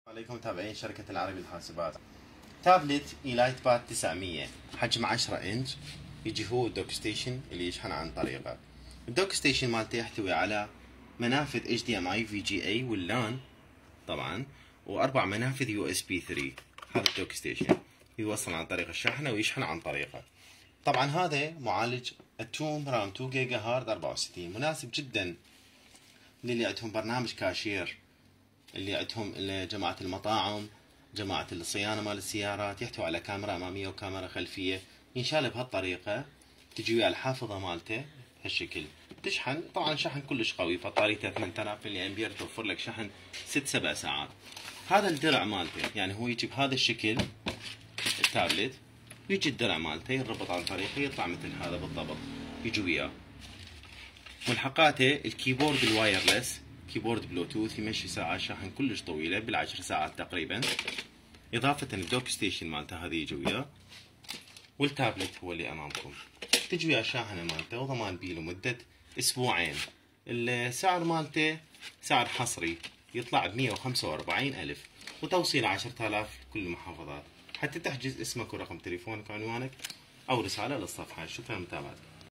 عليكم متابعين شركة العربي للحاسبات. تابلت ايلايت باد 900 حجم 10 انش، يجي هو الدوك ستيشن اللي يشحن عن طريقه. الدوك ستيشن مالته يحتوي على منافذ HDMI VGA واللان طبعا، واربع منافذ USB 3. هذا الدوك ستيشن يوصل عن طريق الشاحنة ويشحن عن طريقه. طبعا هذا معالج التوم رام 2 جيجا هارد 64، مناسب جدا للي عندهم برنامج كاشير، اللي عندهم جماعة المطاعم، جماعة الصيانة مال السيارات. يحتوي على كاميرا أمامية وكاميرا خلفية، ينشال بهالطريقة. تجي ويا الحافظة مالته هالشكل، تشحن. طبعا شحن كلش قوي، بطاريته 8000 ملي امبير، توفر لك شحن 6-7 ساعات. هذا الدرع مالته، يعني هو يجي بهذا الشكل التابلت، ويجي الدرع مالته يربط عن طريقه، يطلع مثل هذا بالضبط، يجي وياه. ملحقاته الكيبورد الوايرلس، كيبورد بلوتوث، يمشي ساعات شحن كلش طويلة بال10 ساعات تقريبا. إضافة الدوك ستيشن مالته هذه يجي وياه، والتابلت هو اللي أمامكم. تجي وياه الشاحنة مالته، وضمان بيه لمدة أسبوعين. السعر مالته سعر حصري، يطلع ب145,000، وتوصيل 10,000 لكل المحافظات. حتى تحجز اسمك ورقم تليفونك وعنوانك أو رسالة للصفحة. شكرا لمتابعتك.